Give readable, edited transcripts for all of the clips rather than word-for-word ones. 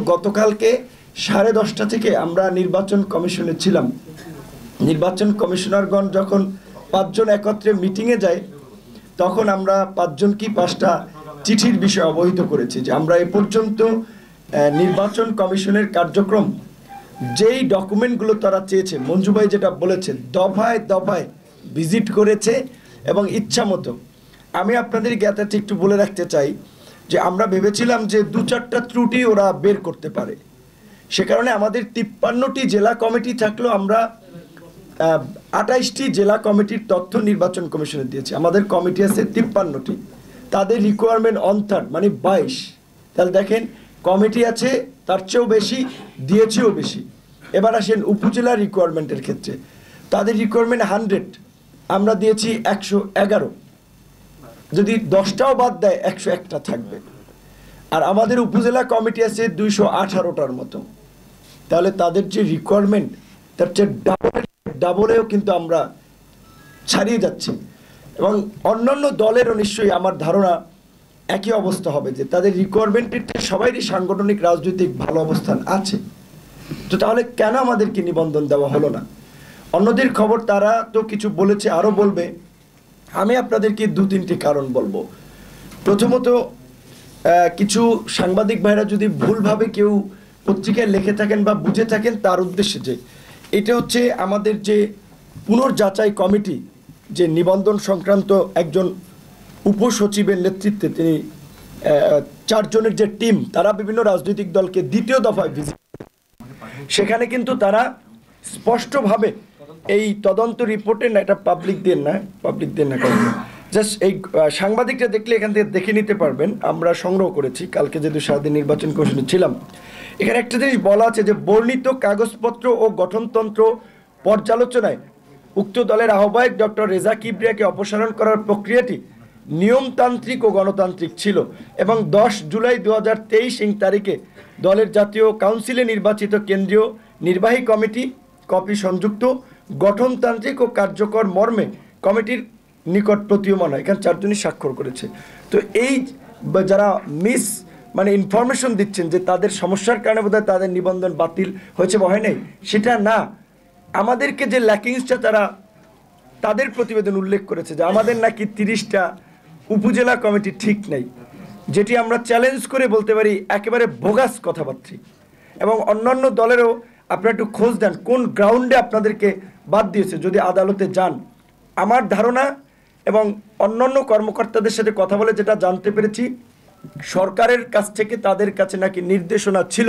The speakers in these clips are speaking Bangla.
গতকালকে 10:30 থেকে আমরা নির্বাচন কমিশনে ছিলাম। নির্বাচন কমিশনারগণ যখন 5 জন একত্রে মিটিংয়ে যায়, তখন আমরা 5 জনকেই 5টা চিঠির বিষয়ে অবহিত করেছি যে আমরা এ পর্যন্ত নির্বাচন কমিশনের কার্যক্রম যেই ডকুমেন্টগুলো তারা চেয়েছে, মঞ্জু ভাই যেটা বলেছেন, দফায় দফায় ভিজিট করেছে এবং ইচ্ছা মতো। আমি আপনাদের জ্ঞাতার্থে একটু বলে রাখতে চাই যে আমরা ভেবেছিলাম যে 2-4টা ত্রুটি ওরা বের করতে পারে। সে কারণে আমাদের 53টি জেলা কমিটি থাকলেও আমরা 28টি জেলা কমিটির তথ্য নির্বাচন কমিশনে দিয়েছি। আমাদের কমিটি আছে 53টি, তাদের রিকোয়ারমেন্ট 1/3 মানে 22। তাহলে দেখেন, কমিটি আছে তার চেয়েও বেশি, দিয়েছেও বেশি। এবার আসেন উপজেলা রিকোয়ারমেন্টের ক্ষেত্রে, তাদের রিকোয়ারমেন্ট 100, আমরা দিয়েছি 111। যদি 10টাও বাদ দেয় 101টা থাকবে। আর আমাদের উপজেলা কমিটি আছে 218টার মতো। তাহলে তাদের যে রিকোয়ারমেন্ট তার চেয়ে ডাবলেও কিন্তু আমরা ছাড়িয়ে যাচ্ছি। এবং অন্যান্য দলেরও নিশ্চয়ই আমার ধারণা একই অবস্থা হবে যে তাদের রিকোয়ারমেন্টের সবাইরই সাংগঠনিক রাজনৈতিক ভালো অবস্থান আছে। তো তাহলে কেন আমাদেরকে নিবন্ধন দেওয়া হলো না? অন্যদের খবর তারা তো কিছু বলেছে, আরও বলবে। আমি আপনাদেরকে 2-3টি কারণ বলবো। প্রথমত, কিছু সাংবাদিক ভাইরা যদি ভুলভাবে কেউ পত্রিকায় লিখে থাকেন বা বুঝে থাকেন, তার উদ্দেশ্যে যে এটা হচ্ছে আমাদের যে পুনর্যাচাই কমিটি, যে নিবন্ধন সংক্রান্ত একজন উপসচিবের নেতৃত্বে তিনি 4 জনের যে টিম, তারা বিভিন্ন রাজনৈতিক দলকে 2য় দফায় ভিজিট, সেখানে কিন্তু তারা স্পষ্টভাবে এই তদন্ত রিপোর্টে না, এটা পাবলিক দেন না জাস্ট এই সাংবাদিকরা দেখলে এখান থেকে দেখে নিতে পারবেন। আমরা সংগ্রহ করেছি কালকে, যেহেতু সারাদিন নির্বাচন কমিশনে ছিলাম। এখানে একটা জিনিস বলা আছে যে বর্ণিত কাগজপত্র ও গঠনতন্ত্র পর্যালোচনায় উক্ত দলের আহ্বায়ক ডক্টর রেজা কিবরিয়াকে অপসারণ করার প্রক্রিয়াটি নিয়মতান্ত্রিক ও গণতান্ত্রিক ছিল এবং 10 জুলাই 2023 তারিখে দলের জাতীয় কাউন্সিলে নির্বাচিত কেন্দ্রীয় নির্বাহী কমিটি কপি সংযুক্ত গঠনতান্ত্রিক ও কার্যকর মর্মে কমিটির নিকট প্রতীয়মান হয়। এখানে 4 জনই স্বাক্ষর করেছে। তো এই যারা ইনফরমেশন দিচ্ছেন যে তাদের সমস্যার কারণে বোধহয় তাদের নিবন্ধন বাতিল হয়েছে বা হয় নাই, সেটা না। আমাদেরকে যে ল্যাকিংসটা তারা তাদের প্রতিবেদন উল্লেখ করেছে যে আমাদের নাকি 30টা উপজেলা কমিটি ঠিক নাই, যেটি আমরা চ্যালেঞ্জ করে বলতে পারি একেবারে বোগাস কথাবার্তা। এবং অন্যান্য দলেরও আপনারা একটু খোঁজ দেন কোন গ্রাউন্ডে আপনাদেরকে বাদ দিয়েছে, যদি আদালতে যান। আমার ধারণা এবং অন্যান্য কর্মকর্তাদের সাথে কথা বলে যেটা জানতে পেরেছি, সরকারের কাছ থেকে তাদের কাছে নাকি নির্দেশনা ছিল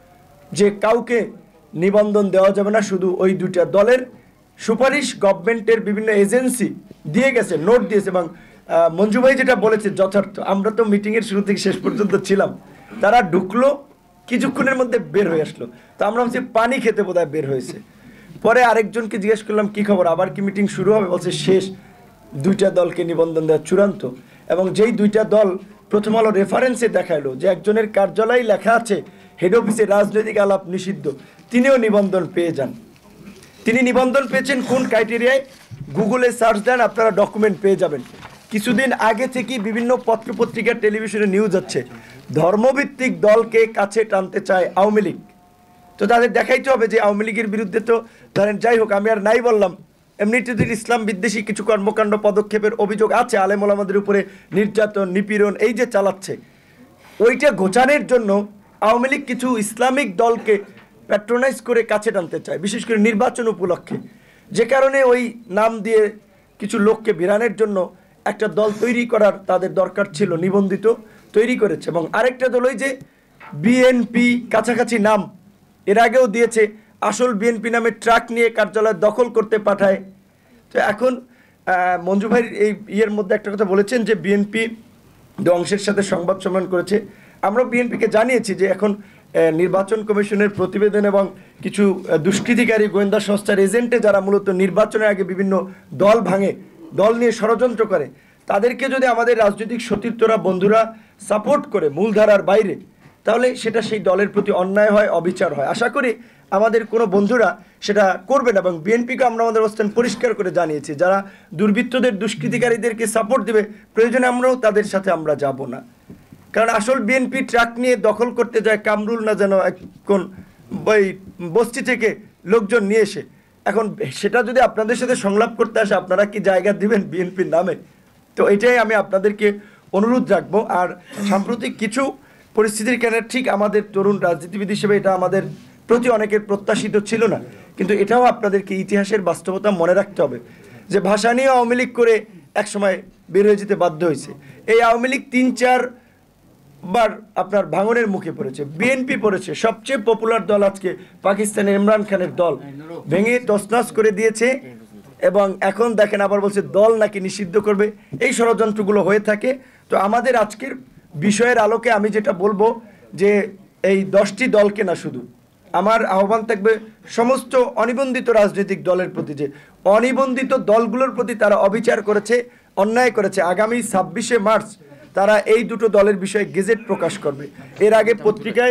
যে কাউকে নিবন্ধন দেওয়া যাবে না, শুধু ওই 2টা দলের সুপারিশ গভর্নমেন্টের বিভিন্ন এজেন্সি দিয়ে গেছে, নোট দিয়েছে। এবং মঞ্জু ভাই যেটা বলেছে যথার্থ। আমরা তো মিটিংয়ের শুরু থেকে শেষ পর্যন্ত ছিলাম, তারা ঢুকলো, কিছুক্ষণের মধ্যে বের হয়ে আসলো। তো আমরা ভাবছি পানি খেতে বোধহয় বের হয়েছে। পরে আরেকজনকে জিজ্ঞেস করলাম কি খবর, আবার কি মিটিং শুরু হবে? বলছে শেষ, 2টা দলকে নিবন্ধন দেওয়া চূড়ান্ত। এবং যেই 2টা দল প্রথম আলো রেফারেন্সে দেখাইলো যে একজনের কার্যালয়ে লেখা আছে হেড অফিসে রাজনৈতিক আলাপ নিষিদ্ধ, তিনিও নিবন্ধন পেয়ে যান। তিনি নিবন্ধন পেয়েছেন কোন ক্রাইটেরিয়ায়? গুগলে সার্চ দেন, আপনারা ডকুমেন্ট পেয়ে যাবেন। কিছুদিন আগে থেকেই বিভিন্ন পত্রপত্রিকা, টেলিভিশনে নিউজ হচ্ছে ধর্মভিত্তিক দলকে কাছে টানতে চায় আওয়ামী লীগ। তো তাদের দেখাইতে হবে যে আওয়ামী লীগের বিরুদ্ধে তো ধরেন, যাই হোক আমি আর নাই বললাম, এমনিতে ইসলাম বিদ্বেষী কিছু কর্মকাণ্ড পদক্ষেপের অভিযোগ আছে, আলেম ওলামাদের উপরে নির্যাতন নিপীড়ন এই যে চালাচ্ছে, ওইটা ঘোচানোর জন্য আওয়ামী লীগ কিছু ইসলামিক দলকে প্যাট্রোনাইজ করে কাছে টানতে চায়, বিশেষ করে নির্বাচন উপলক্ষে। যে কারণে ওই নাম দিয়ে কিছু লোককে বিরানের জন্য একটা দল তৈরি করার তাদের দরকার ছিল, নিবন্ধিত তৈরি করেছে। এবং আরেকটা দল ওই যে বিএনপি, কাছাকাছি নাম এর আগেও দিয়েছে, আসল বিএনপি নামে ট্রাক নিয়ে কার্যালয় দখল করতে পাঠায়। তো এখন মঞ্জু ভাই এই ইয়ের মধ্যে একটা কথা বলেছেন যে বিএনপি অংশের সাথে সংবাদ সম্মেলন করেছে। আমরা বিএনপিকে জানিয়েছি যে এখন নির্বাচন কমিশনের প্রতিবেদন এবং কিছু দুষ্কৃতিকারী গোয়েন্দা সংস্থার এজেন্টে যারা মূলত নির্বাচনের আগে বিভিন্ন দল ভাঙে, দল নিয়ে ষড়যন্ত্র করে, তাদেরকে যদি আমাদের রাজনৈতিক সতীর্থরা, বন্ধুরা সাপোর্ট করে মূলধারার বাইরে, তাহলে সেটা সেই দলের প্রতি অন্যায় হয়, অবিচার হয়। আশা করি আমাদের কোনো বন্ধুরা সেটা করবে না। এবং বিএনপিকে আমরা আমাদের অবস্থান পরিষ্কার করে জানিয়েছি, যারা দুর্বৃত্তদের, দুষ্কৃতিকারীদেরকে সাপোর্ট দেবে, প্রয়োজনে আমরাও তাদের সাথে আমরা যাব না। কারণ আসল বিএনপি ট্রাক নিয়ে দখল করতে যায় কামরুল না যেন কোন ওই বস্তি থেকে লোকজন নিয়ে এসে। এখন সেটা যদি আপনাদের সাথে সংলাপ করতে আসে, আপনারা কি জায়গা দিবেন বিএনপির নামে? তো এটাই আমি আপনাদেরকে অনুরোধ রাখবো। আর সাম্প্রতিক কিছু পরিস্থিতির কারণে ঠিক আমাদের তরুণ রাজনীতিবিদ হিসেবে এটা আমাদের প্রতি অনেকের প্রত্যাশিত ছিল না, কিন্তু এটাও আপনাদেরকে ইতিহাসের বাস্তবতা মনে রাখতে হবে যে ভাষা নিয়ে আওয়ামী লীগ করে একসময় বের হয়ে যেতে বাধ্য হয়েছে। এই আওয়ামী লীগ 3-4 বার আপনার ভাঙনের মুখে পড়েছে, বিএনপি পড়েছে। সবচেয়ে পপুলার দল আজকে পাকিস্তানের ইমরান খানের দল ভেঙে তছনছ করে দিয়েছে, এবং এখন দেখেন আবার বলছে দল নাকি নিষিদ্ধ করবে। এই ষড়যন্ত্রগুলো হয়ে থাকে। তো আমাদের আজকের বিষয়ের আলোকে আমি যেটা বলবো যে এই 10টি দলকে না, শুধু আমার আহ্বান থাকবে সমস্ত অনিবন্ধিত রাজনৈতিক দলের প্রতি, যে অনিবন্ধিত দলগুলোর প্রতি তারা অবিচার করেছে, অন্যায় করেছে। আগামী 26শে মার্চ তারা এই দুটো দলের বিষয়ে গেজেট প্রকাশ করবে। এর আগে পত্রিকায়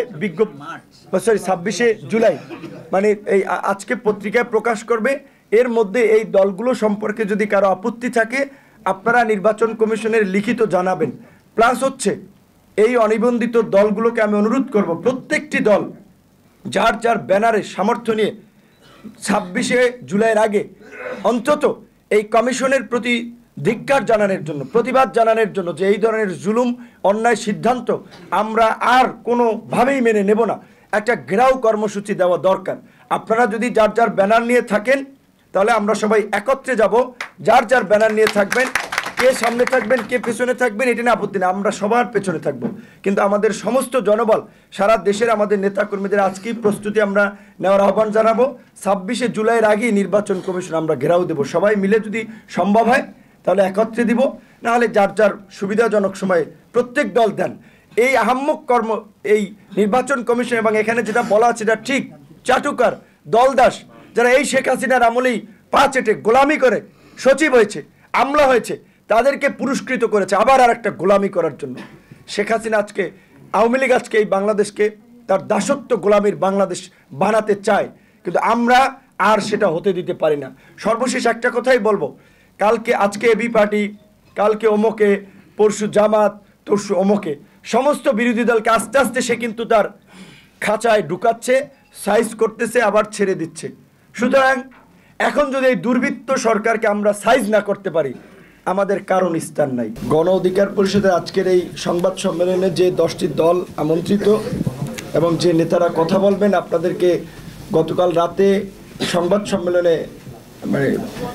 26শে জুলাই মানে এই আজকে পত্রিকায় প্রকাশ করবে। এর মধ্যে এই দলগুলো সম্পর্কে যদি কারো আপত্তি থাকে আপনারা নির্বাচন কমিশনের লিখিত জানাবেন। প্লাস হচ্ছে এই অনিবন্ধিত দলগুলোকে আমি অনুরোধ করব, প্রত্যেকটি দল যার যার ব্যানারে সামর্থ্য নিয়ে 26শে জুলাইয়ের আগে অন্তত এই কমিশনের প্রতি ধিক্কার জানানোর জন্য, প্রতিবাদ জানানোর জন্য যে এই ধরনের জুলুম অন্যায় সিদ্ধান্ত আমরা আর কোনোভাবেই মেনে নেব না, একটা ঘেরাও কর্মসূচি দেওয়া দরকার। আপনারা যদি যার যার ব্যানার নিয়ে থাকেন তাহলে আমরা সবাই একত্রে যাব। যার যার ব্যানার নিয়ে থাকবেন, কে সামনে থাকবেন কে পেছনে থাকবেন এটা নিয়ে আপত্তি নেই, আমরা সবার পেছনে থাকব। কিন্তু আমাদের সমস্ত জনবল, সারা দেশের আমাদের নেতাকর্মীদের আজকেই প্রস্তুতি আমরা নেওয়ার আহ্বান জানাবো। 26শে জুলাইয়ের আগেই নির্বাচন কমিশন আমরা ঘেরাও দেব। সবাই মিলে যদি সম্ভব হয় তাহলে একত্রে দিব, নাহলে যার যার সুবিধাজনক সময়ে প্রত্যেক দল দেন। এই আহাম্মক কর্ম এই নির্বাচন কমিশন এবং এখানে যেটা বলা আছে এটা ঠিক চাটুকার দলদাস যারা এই শেখ হাসিনার আমলেই পা চেটে গোলামি করে সচিব হয়েছে, আমলা হয়েছে, তাদেরকে পুরস্কৃত করেছে আবার আর একটা গোলামি করার জন্য। শেখ হাসিনা আজকে আওয়ামী লীগ আজকে এই বাংলাদেশকে তার দাসত্ব গোলামির বাংলাদেশ বানাতে চায়, কিন্তু আমরা আর সেটা হতে দিতে পারি না। সর্বশেষ একটা কথাই বলবো, কালকে আজকে এবি পার্টি, কালকে অমুকে, পরশু জামাত, তরশু অমুকে, সমস্ত বিরোধী দলকে আস্তে আস্তে সে কিন্তু তার খাঁচায় ঢুকাচ্ছে, সাইজ করতেছে, আবার ছেড়ে দিচ্ছে। সুতরাং এখন যদি এই দুর্বৃত্ত সরকারকে আমরা সাইজ না করতে পারি আমাদের কারণ স্থান নাই। গণ অধিকার পরিষদের আজকের এই সংবাদ সম্মেলনে যে 10টি দল আমন্ত্রিত এবং যে নেতারা কথা বলবেন আপনাদেরকে গতকাল রাতে সংবাদ সম্মেলনে মানে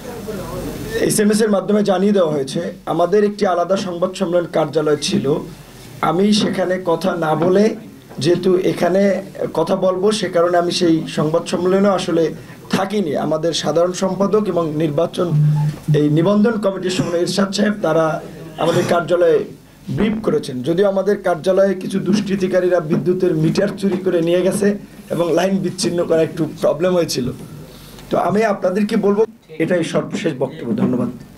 SMS এর মাধ্যমে জানিয়ে দেওয়া হয়েছে। আমাদের একটি আলাদা সংবাদ সম্মেলন কার্যালয় ছিল, আমি সেখানে কথা না বলে যেহেতু এখানে কথা বলবো সে কারণে আমি সেই সংবাদ সম্মেলনে আসলে থাকিনি। আমাদের সাধারণ সম্পাদক এবং নির্বাচন এই নিবন্ধন কমিটির সময় ইরশাদ সাহেব তারা আমাদের কার্যালয়ে ব্রিফ করেছেন। যদিও আমাদের কার্যালয়ে কিছু দুষ্কৃতিকারীরা বিদ্যুতের মিটার চুরি করে নিয়ে গেছে এবং লাইন বিচ্ছিন্ন করা একটু প্রবলেম হয়েছিল। তো আমি আপনাদেরকে বলবো এটাই সর্বশেষ বক্তব্য। ধন্যবাদ।